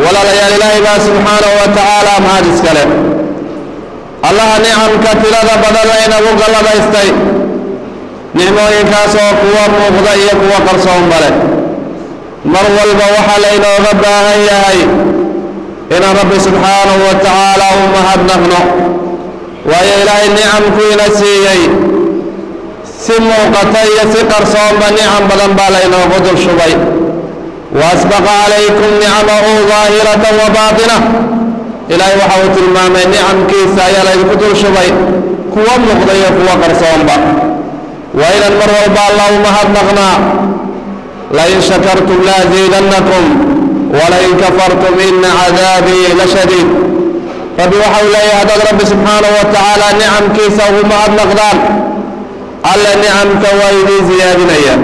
ولا ليال إلهي سبحانه وتعالى ما هذا الله نعم كثيرة بدلين وقلب استي نعمه كاسو قوة مغضية قوة قرصهم بلد مرول بوحلين وغباها إياهي إن رب سبحانه وتعالى ومهد نغنو ويا إلهي النعم كوين سيئي سمو قطي سقر صوم نعم بدن بالين وغدر شبي وأسبق عليكم نعمه ظاهرة وباطنة إلهي وحوة المامة نعم كيسا يلا يغدر شبي قوة مغضية قوة قرصون با وإلى المرور بالله ومهد نغنى لئن شكرتم لأزيدنكم ولئن كفرتم إن عذابي لشديد فبوحوا لي هذا رب سبحانه وتعالى نعم كيسا وما نقدان على نعم كويدي زيادنيا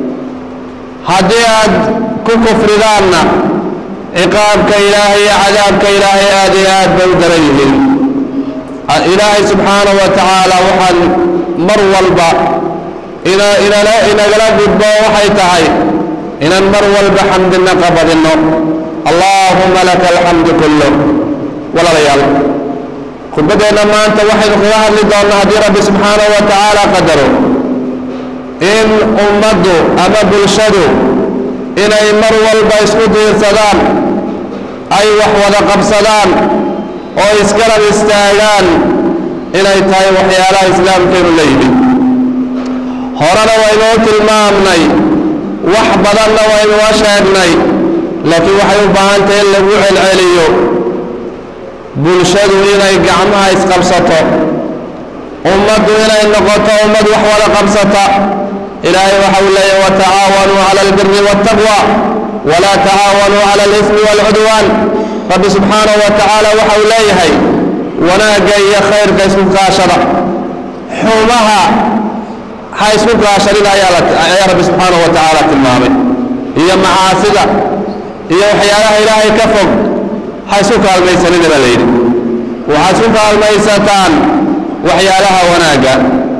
هدياد كفر دارنا عقابك إلهي عذابك إلهي آديات بودريهم إلهي سبحانه وتعالى وحن مرول با إن قلب الضوء وحيتهي إن المرول بحمد النقبض النوم اللهم لك الحمد كله ولا ريال قل بدأنا ما أنت وحيد خيار لدون هدي رب سبحانه وتعالى قدره إن أمده أما بلشده إن المرول بيسكده السلام أي وحوذ قبصدان أو إسكال الاستعلان إلى إتاي وحيالا إسلام كيرو ليبي هورنا وينوت المامني وحبضنا وين وشهدني لكن وحيو بانت إلا وعي العليو بلشدو إلى قعمها إسقبسطو أمدو إلى النقطة أمد وحوال قبسطة إلهي وحولي وتعاونوا على البر والتقوى ولا تعاونوا على الإثم والعدوان رب سبحانه وتعالى وحوليه وناقي خير كيسوك عشرة حومها حيسوك عشرين يا رب سبحانه وتعالى تلمامي هي معاصدة هي وحيالها إلهي كفق حيسوك الميسانين بليل وحيسوك الميساتان وحيالها وناقا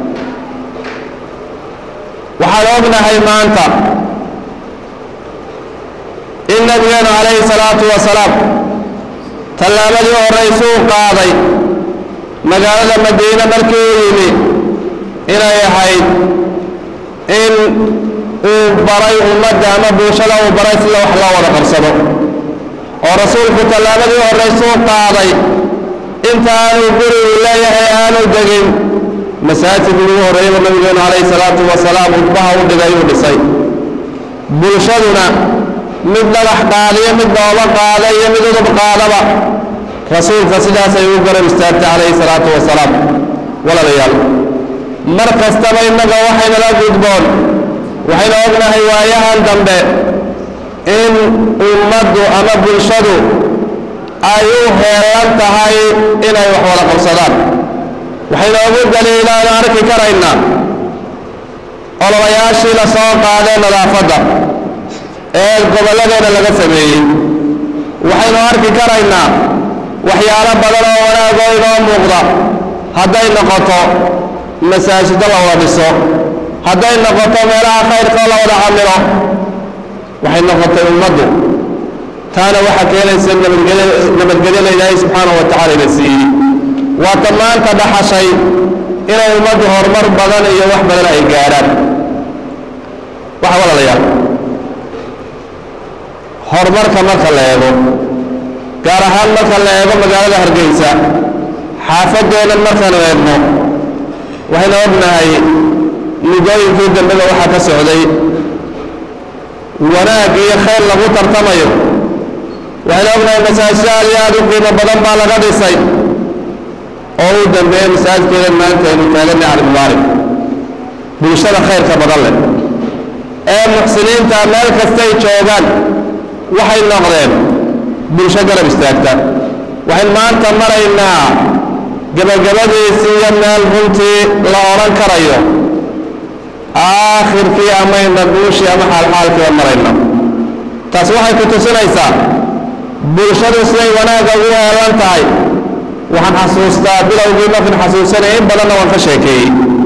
وحلوبنا هيمانتا إن نبينا عليه الصلاة والسلام تلابدي ورئيسو قاضي مقالة مدينة مركيويني إلى يحيد إن بري أمد أما بوشلا وبري سلا وحلا ورقرصدو ورسولك تلابدي ورئيسو قاضي انت آنو قري الله يحي آنو دقين مساجد الله ريم النبي عليه الصلاة والسلام وضبها ودقايو بسي بلشدنا مد الأحقالية مد وقالية مد وقالبة رسول فسدا سيوقر مستعد عليه الصلاة والسلام ولا ريال مركز تبينك وحين لا قدبون وحين أغنى هوايها الدنباء إن أمد أما بلشدو أيوه يلانتهاي إلى يحول قرصدان وحين أقول دليل أنا أركي كرينا أولا ياشي لسوق هذا نظافة قبل لنا لقسمي وحين أركي كرينا وحيالا بدلا ولا قوينا مغضى هدين نقطة مساجد الله ودسو هدين نقطة ملا خير قال ولا عمله وحين نقطة المدو تانا وحكي ليس نبت قليل إلهي سبحانه وتعالى نسيه وتمان تدح شيء إلى المد هرمر بدن إيا وح بدن أي قارات وحوال ليال هرمر كما كلايبو قارهان ما كلايبو مقالة هرقيسا حافظ دون المكان ويبنو وحين أبنهي نقوي في الدنبغة وحكا سعودي وناقي خير لغو ترتميو وحين أبنهي مساشال يادو قيمة بدن بالغا ديسي أو دنبه مساج كذا ما أنت مكالمة على المبارك بوشلا خير كبدلة محسنين تعمل كستي شوغان وحي النغرين بوشجرة بستاكتا وحي ما أنت مرينا قبل سيئنا البنتي لأوران كريو آخر في أمين نبوشي أما حال كذا مرينا تسوحي كتسنا إيسا بوشلا سيئ وناقا ويها لانتهي وحن حسوستا بلو قيمة في حسوسنا بلنا وانفشيكي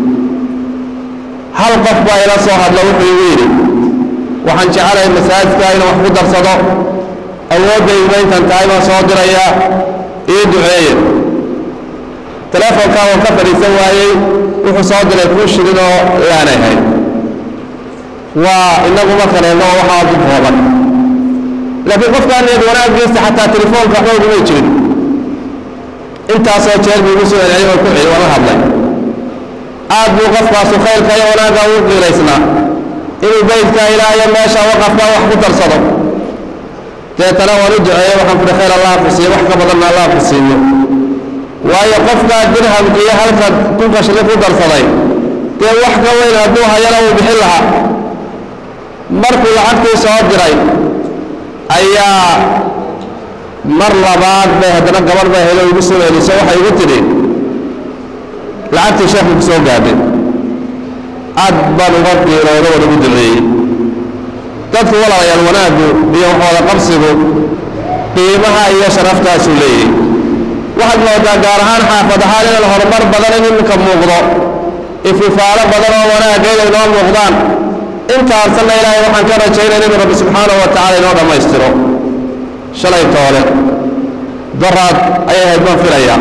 هل قفبا إلى صوحد لو حيويري وحن جعله المساجد كاين وحبو درصدو awoodayda intan tahay baan soo diraya ii duceeye telefoonkaa waan ka fadhiisan waayey wuxuu soo diray kuu shirin oo laanay hayd waa inaguma kaleeno waxaa ku kooban laakiin qofkaan niyad wanaaggiisa xataa telefoonka waxba uguma jirin intaasoo jeer buu igu soo celiyay oo ku celi waan la hadlay aad buu qofkaasu khayrka iyo wanaagga ugu qiiraysnaa inuu baydka ilaahayo meesha waqafka wax ku darsado deetana waan u duceeyey waxaan kudhi khayr allah ku siiyo wax ka badanna allah ku siiyo waayo qofkaa dirhamka iyo halka ku qashli ku darsaday dee wax ka weyn hadduu hayana uu bixin lahaa markuu lacagtii soo diray ayaa mar labaad bay haddana gabar bay helo igu soo celiso waxay igu tidhi lacagtii sheekhu ku soo gaadhay aad baan uga qiirooda waan ugu duceeyey dadku walaalayaal wanaaggu iyo waxooda qabsigu qiimaha iyo sharaftaasuu leeyahay waxaad moodaa gaar ahaan xaafad ahaan inaan horumar badan in iminka muuqdo ififaalo badan oo wanaagga inay noo muuqdaan intaasna ilaahay waxaan ka rajaynayna inuu rabbi subxaanahu wa tacaala inoo dhammaystiro shalay toole daraad ayay ahayd baan filayaa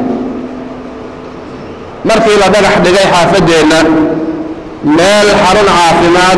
markii la dhagax dhigay xaafaddeenna meel xarun caafimaad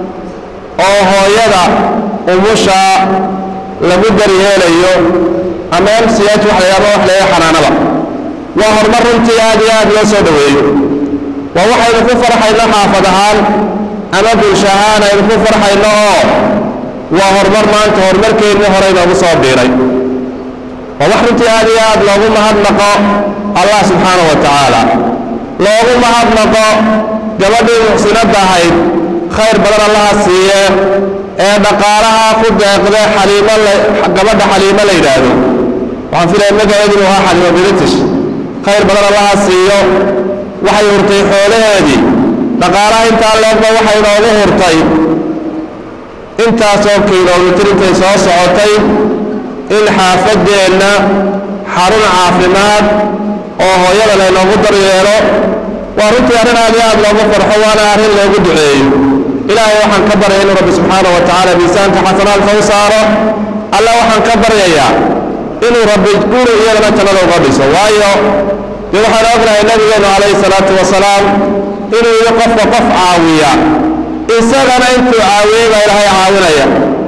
oo hooyada umusha lagu daryeelayo ama MCH wax la yaba wax la xanaanada waa horumar runtii aad iyo aad loo soo dhaweeyo waa waxaynu ku farxayno xaafad ahaan ama bulsho ahaan aynu ku farxayno oo waa horumar maanta horumarkeennii hore inoogu soo biiray waa wax runtii aad iyo aad loogu mahadnaqo allah subxaanahu wa tacaala loogu mahadnaqo gabadhii muxsinadda ahayd khayr badan allaha siiye ee dhaqaalaha ku deeqde gabadha xaliimo la yidhaahdo waxaan filaya magaceedu inuu ahaa xaliimo british khayr badan allaha siiyo waxay hurtay xoolaheedii dhaqaalaha intaa leegba waxay noogu hurtay intaasoo kiiloomitir intay soo socotay in xaafaddeenna xarun caafimaad oo hooyada laynoogu daryeelo waa runtii arrin aad iyo aad loogu farxo waana arrin loogu duceeyo ilaahay waxaan ka baryaya inuu rabbi subxaanahu wa tacaala miisaanka xasanaadka u saaro alla waxaan ka baryayaa inuu rabbi guri iyadana jannada uga dhiso waayo dee waxaan ognahay nabigeennu calayhi salaatu wasalaam inuu iyo qofka qof caawiya isagana intuu caawiyey baa ilaahay caawinaya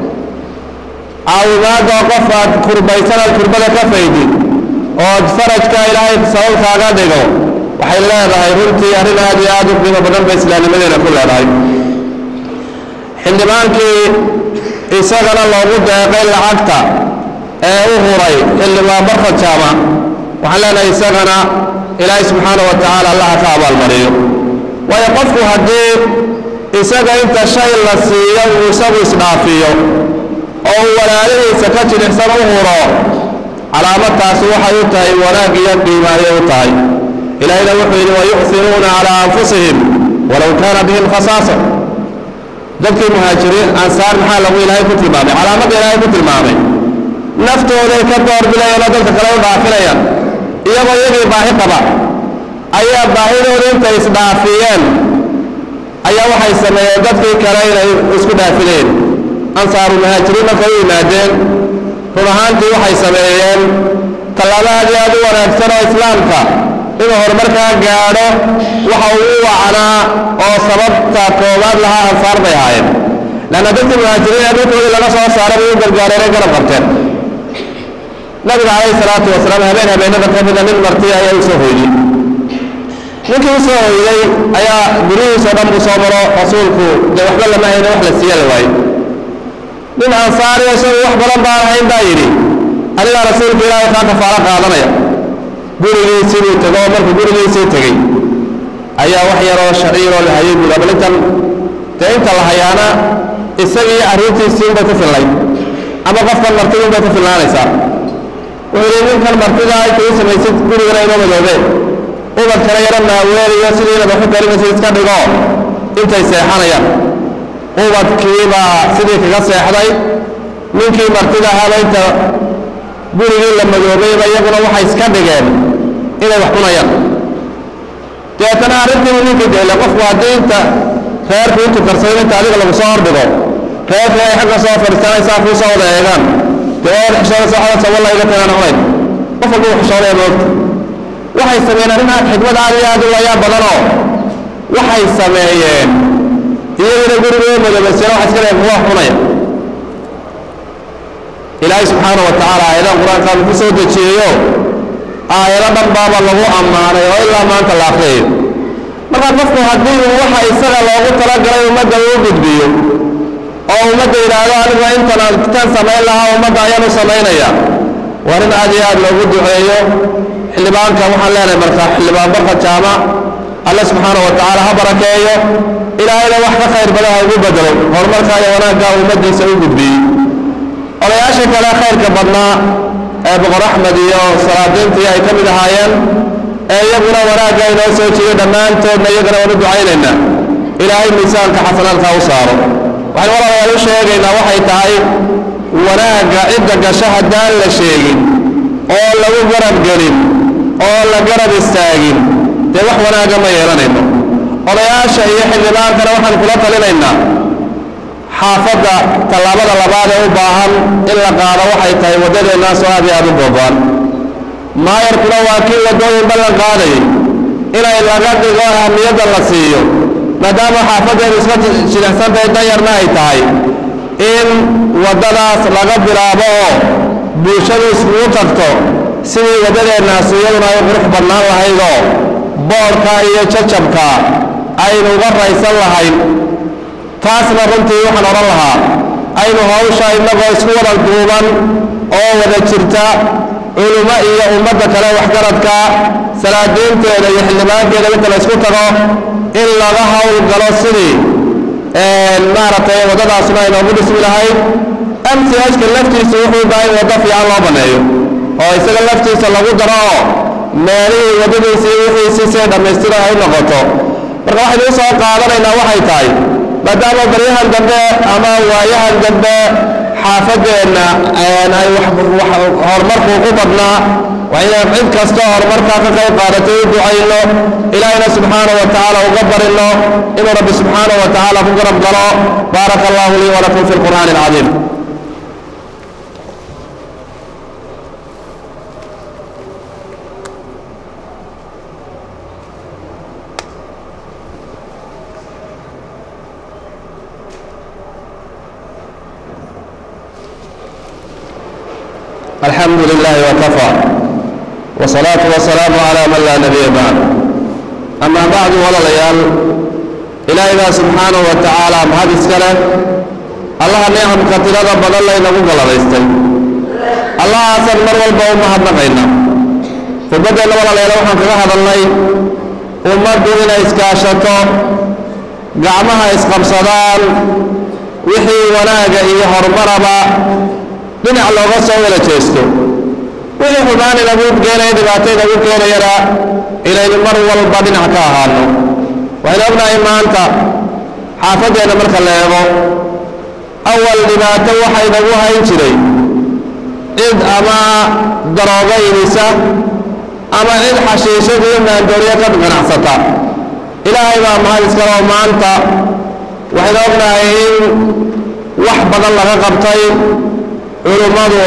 caawimaadda qof aad kurbaysanaad kurbada ka faydid ood farajka ilaahay sababkaaga dhigo waxay leedahay runtii arrin aad iyo aad u qiimo badan bay islaamnimadeena ku leedahay xildhibaankii isagana loogu deeqay lacagta ee u huray xildhibaan barka jaama waxaan leenahay isagana ilaahay subxaanahu wa tacaala allaha ka abaalmariyo waayo qofku haddii isaga inta shay la siiyo uu isagu isdhaafiyo oo uu walaalihiisa ka jilicsan u huro calaamadtaasi waxay u tahay wanaag iyo qiima ayay u tahay ilaahayna wuxuu yidhi wayu'hiruuna calaa anfusihim walow kaana bihim khasaasa dadkii muhaajiriin ansaar maxaa lagu ilaahay ku tilmaamay calaamadda ilaahay ku tilmaamay naftooday ka doorbilayaan oo dadka kale u dhaafinayaan iyagoo iyagii baahi qaba ayaa baahidooda intay isdhaafiyeen ayaa waxay sameeyeen dadkii kale inay isku dhaafineen ansaaru muhaajiriin markay u yimaadeen run ahaantii waxay sameeyeen tallaabo aad iyo aad u wanaagsan oo islaamka inuu horumarkaa gaadho waxa uu u wacnaa oo sababta koowaad lahaa ansaar bay ahaayeen lanna dadkii muhaajiriin ee dhulkoodii laga soo saaray bay u gargaareenay garab qabteen nabiga calayhi salaatu wasalaam habeen habeenada ka mida nin martiya ayaa u soo hoydiyey ninkii u soo hoyday ayaa gurihiisoo dhan buu soo maro rasuulku dee waxba lama hayno wax la siiya la waayo nin ansaariya isagu wax badan baan ahayn baa yidhi anigaa rasuulka ilaahay kaa kafaalo qaadanaya gurigiisii buu tego oo markuu gurigiisii tegey ayaa wax yaroo shaciiroo la hayay buuhi abalintan dee inta la hayaana isagii arrintiisii unbay ku fillay ama qofkan martida unbay ku fillaanaysaa wuxuu yidhi ninkan martida inta u samaysid gurigana inoo madoobeen ubadkana yaro maaweeliyo sidii inaad waxu karinaysa iska dhigo intay seexanayaan ubadkiibaa sidii kaga seexday ninkii martida ahaaba inta gurigii la madoobayba iyaguna waxay iska dhigeen inay wax cunayaan deetana arrintiibu ninkii deele qofku haddii inta reerku intu karsado inta adiga lagu soo hordhigo reerkii ay xagga soo fadhiisanaysaa kuu soo wada eegaan دور حشارة صحابة والله إذا كان نقول وفقوا حشارة يا موت waxay sameeyeen inaad xigmad aad u layaab badan oo waxay sameeyeen iyaguna gurigooda mas'ala wax iska leeyahay wax xunaya ilaahay subhanahu wa ta'ala ayada quraanka ku soo dejiyo ayada dhan baaba lagu amaanay oo ilaa maanta la akhriyo marka qofku haddii waxa isaga loogu talagalay ummadda uu gudbiyo oo ummadda yiraahdo anigu intaan tan sameyn lahaa ummadda ayaan u sameynaya warin aad iyo aad loogu duceeyo xildhibaanka waxaan leenahay marka xildhibaan barka jaama Allah subhanahu wa ta'ala ha barakeeyo ilaahayna wax ka khayr badan ha ugu bedelo horumarka iyo wanaagga ummadiisa u gudbiyo odayaasha kale khayrka badnaa ee boqor Axmed iyo salaadiintii ay ka mid ahaayeen ee iyaguna wanaagga inoo soo jeeyo dhammaantoodna iyagana wada ducaynaynaa ilaahay miisaanka xasanaadka u saaro waxaan walaalayaal u sheegaynaa waxay tahay wanaagga cidda gasha haddaan la sheegin oo lagu garab gelin oo la garab istaagin dee wax wanaaga ma yeelanayno odayaasha iyo xildhibaankana waxaan kula talinaynaa xaafadda tallaabada labaad ee u baahan in la qaado waxay tahay waddadeennaa soo aad iyo aad u boobaan maayarkuna waa kii waddooyin ballan qaadayay inay laga dhigo ahamiyadda la siiyo maadaama xaafaddeenu iska jilicsan tahay danyarna ay tahay in waddadaas laga bilaabo oo bulshadu iskugu tagto sidii waddadeennaasi iyaduna ay qurux badnaan lahaydoo boorka iyo jajabka aynu uga raysan lahayn taasna runtii waxaan odhan lahaa aynu hawsha innagoo isku wada duuban oo wada jirta culummo iyo ummadda kale waxgaradka salaadiinteeda iyo xildhibaankeeda inta la isku tago in laga hawlgalo sidii maaragtay waddadaasna aynoogu dhismi lahayd MCHka laftiisa wuxuu u baahan waddo fiican loo baneeyo oo isaga laftiisa lagu daro oo meelihii waddadiisii wixiisii dhammaystira ay noqoto marka waxaynu u soo qaadanaynaa waxay tahay maadaama baryahan dambe ama waayahan dambe xaafadeenna ay horumarku ku badnaa وإن عد كستهر مركا كقيقارته دعينه إلهنا سبحانه وتعالى وقبرنه إن رب سبحانه وتعالى فقرب قراء بارك الله لي ولكم في القرآن العظيم. الحمد لله وكفى والصلاة والسلام على من لا نبي بعد. أما بعد ولا ليال إلهنا سبحانه وتعالى بهذه السنة الله نعم كثيرا بدل الله ينقل الله يستي الله أسر مر والبوم هذا بيننا فبدل ولا ليال وحن هذا الله ومد إلى إسكاشته قعمها إسقم صدال وحي وناقة إيهر مربا دنع الله غصة ولا تيستو وإذا حبان لابد كينا يدباتي لابد كينا يرى إلى المر والبا دنع كاهانو وإذا أبنى إيمانتا حافظنا مركا الليغو أول دباتي وحي نبوها ينشري إذ أما دروغي نساء أما إذ حشيشة من دوريا قد غنعصتا إلهي ما مهال إسكروا مانتا وإذا أبنى إيم وحبض الله قبطين علماء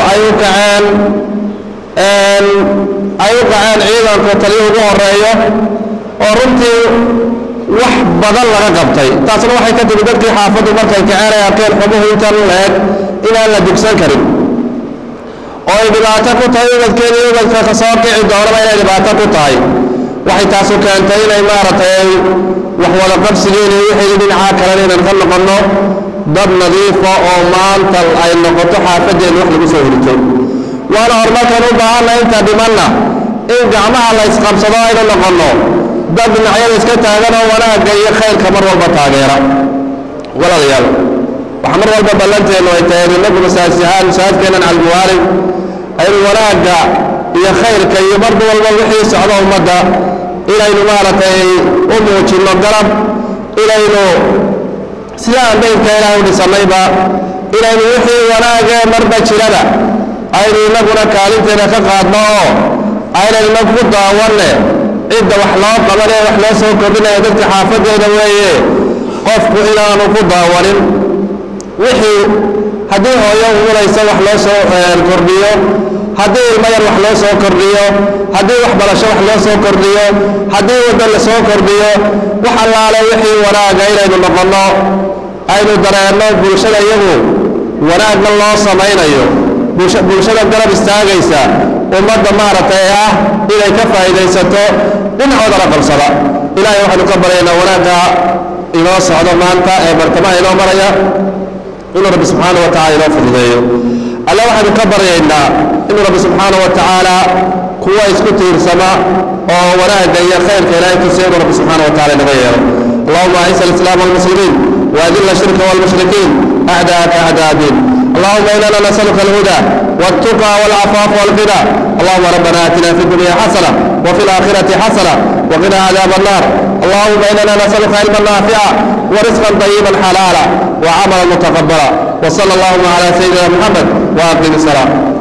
أيوكعان عيدا كتليه بهرية ورمتي وح بدل لها قبطي تاسل وحي كتب بدك حافظ مركا كعارة يقين حبوه يتر لك إلى أن لدكسان كريم وإن ببعتكو طيب كان يوجد كخصاقع الدورة إلى ببعتكو طيب وحي تاسو كانتين إمارتين وحوال قبسلين وحي لدين عاكرين نخلق النو ضد نظيفة أو مانتا أي نقطة حافظة نحن بسهولته وأنا أرمتها نبعا أن أنت بمنا إن جعمها الله يسقم صدائر نقلنا ضد نعيان إسكتها لنا ولا جاي خير كمر والبطاقيرة ولا ريال وحمر والبطلنتي أنه يتهيري نقل مساسيهان مساعد كينا على الموارد أي ولا جاء هي خير كي برضو والوحي سعوده مدى إلى إمارتي أموتي النقرب إلى إنه سلام بينك إلى ونسميبا إلى أن يحيي وناقى مربى شردا أين نقول كالنتنا كقادنا أين نقول داوانا إذا وحلا قبل وحلا سوق بنا يدك حافظ يدوي قفك إلى نقول داوانا وحي haddii hooyo ugulaysa wax loo soo kordhiyo haddii ilmo yar wax loo soo kordhiyo haddii waxbarasho wax loo soo kordhiyo haddii waddan la soo kordhiyo wax allaale wixii wanaaga inaynu noqonno aynu dareenno bulshada iyagu wanaagna loo samaynayo bulshada garab istaagaysa ummadda maaragtay ah inay ka faa'iidaysato dhinacoodana qabsada ilaahay waxaynu ka baryaynaa wanaagga inoo socdo maanta ee bartamaha inoo maraya inuu rabbi subxaanahu wa tacaala inoo fududeeyo alla waxaynu ka baryaynaa inuu rabbi subxaanahu wa tacaala kuwa isku tiirsama oo wanaagga iyo khayrka ilaahay tusiya inuu rabbi subxaanahu wa tacaala inaga yeelo اللهم أعز الإسلام والمسلمين وأذل الشرك والمشركين أعداءك أعداء الدين اللهم إنا نسألك الهدى والتقى والعفاف والغنى اللهم ربنا آتنا في الدنيا حسنة وفي الآخرة حسنة وقنا عذاب النار اللهم إنا نسألك علما نافعا ورزقا طيبا حلالا وعملا متقبلا وصلى اللهم على سيدنا محمد وأقم الصلاة